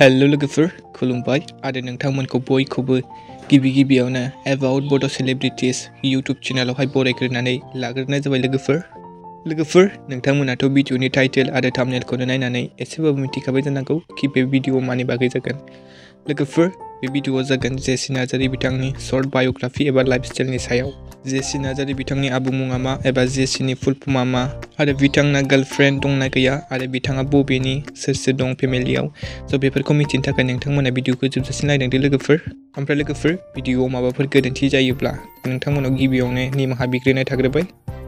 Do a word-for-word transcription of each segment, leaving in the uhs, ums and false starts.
Hello लोगोफोर खुलुमबाय आरो नोंथांमोनखौ बयखौबो गिबि गिबियावनो एबाउट बड' सेलिब्रिटिस यूट्यूब चेनेलावहाय बरायग्रोनानै लाग्रोनाय जाबाय लोगोफोर लोगोफोर नोंथांमोनाथ' भिडिअनि टाइटेल आरो थाम्बनेलखौनो नायनानै एसेबाबो मिथिखाबाय जानांगौ कि बे भिडिअ मानि बागै जागोन लोगोफोर बे भिडिअआ जागोन जेसि नार्जारी बिथांनि शर्ट बाय'ग्राफि एबा लाइफस्टाइलनि सायाव जेसि नार्जारी बिथांनि आबुं मुङा मा एबा जेसिनि फुल फर्मआ मा आरो बिथांना गार्लफ्रेन्ड दंना गैया आरो बिथाङा बबेनि सोर सोर दं फेमिलियाव स' बेफोरखौ मिथिनो थाखाय नोंथांमोना भिडिअखौ जोबजासिम नायलांदो लोगोफोर ओमफ्राय लोगोफोर भिडिअआव माबाफोर गोरोन्थि जायोब्ला नोंथांमोनाव गिबियावनो निमाहा बिग्रोनाय थाग्रोबाय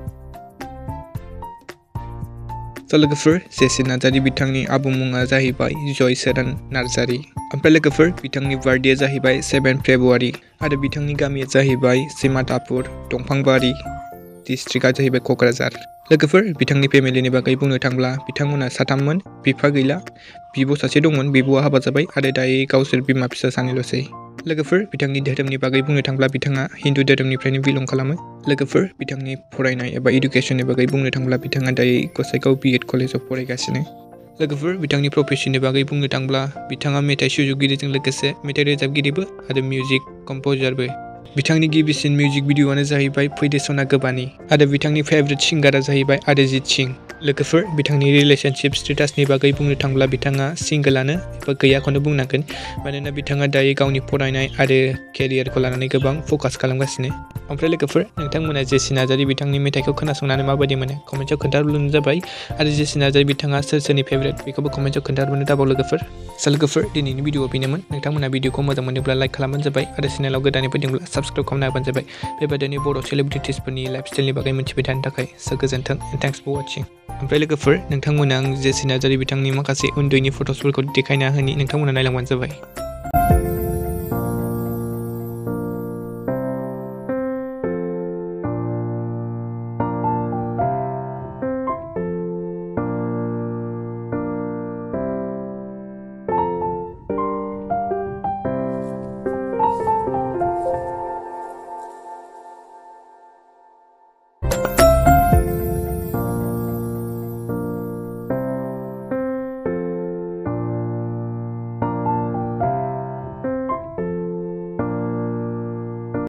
स' लोगोफोर जेसि नार्जारी बिथांनि आबुं मुङा जाहैबाय जयसोरान नार्जारी ओमफ्राय लोगोफोर बिथांनि बार्थडेआ जाहैबाय सेभेन फेब्रुवारि आरो बिथांनि गामिया जाहैबाय सिमातापुर दंफांबारि डिस्ट्रिक्टआ जाहैबाय क'क्राझार लोगोफोर बिथांनि फेमिलिनि बागै बुंनो थांब्ला बिथांमोना साथाममोन बिफा गैला बिब' सासे दंमोन बिब'आ हाबा जाबाय आरो दायो गावसोर बिमा फिसा सानैल'सै लोगोफोर बिथांनि धोरोमनि बागै बुंनो थांब्ला बिथाङा हिन्दु धोरोमनिफ्रायनो बिलं खालामो लोगोफोर बिथांनि फरायनाय एबा इडुकेसननि बागै बुंनो थांब्ला बिथाङा दायो गसाइगाव बि एड कलेजाव फरायगासिनो लोगोफोर बिथांनि प्रफेसननि बागै बुंनो थांब्ला बिथाङा मेथाइ सुजुगिरिजों लोगोसे मेथाइ रोजाबगिरिबो आरो मिउजिक कम्प'जारबो बिथांनि गिबिसिन मिउजिक भिडिअ'आनो जाहैबाय फैदो सना गोबानि आरो बिथांनि फेभरेट सिंगारा जाहैबाय अरिजित सिंह लोगोफोर बिथांनि रिलेशनशिप स्टेटासनि बागै बुंनो थांब्ला बिथाङा सिंगोलानो एबा गैयाखौनो बुंनांगोन मानोना बिथाङा दायो गावनि फरायनाय आरो केरियारखौ लानानै गोबां फकास खालामगासिनो ओमफ्राय लोगोफोर नोंथांमोना जेसि नार्जारी बिथांनि मेथाइखौ खोनासंनानै माबायदि मोनो कमेन्टआव खोन्थाहरब्लानो जाबाय आरो जेसि नार्जारी बिथाङा सोर सोरनि फेभरेट बेखौबो कमेन्टआव खोन्थाहरब्लानो दाबाव लोगोफोर स' लोगोफोर दिनैनि भिडिअआ बेनोमोन नोंथांमोना भिडिअखौ मोजां मोनोब्ला लाइक खालामबानो जाबाय आरो चेनेलाव गोदानै फैदोंब्ला साबस्क्राइब खालामना होबानो जाबाय बेबायदिनो बर' सेलिब्रिटिसफोरनि लाइफस्टाइलनि बागै मिथिबाय थानो थाखाय स' गोजोन्थों एन्ड थेंक्स फर वाचिं ओमफ्राय लोगोफोर नोंथांमोना आं जेसि नार्जारी बिथांनि माखासे उन्दैनि फट'सफोरखौ देखायना होनि नोंथांमोना नायलांबानो जाबाय।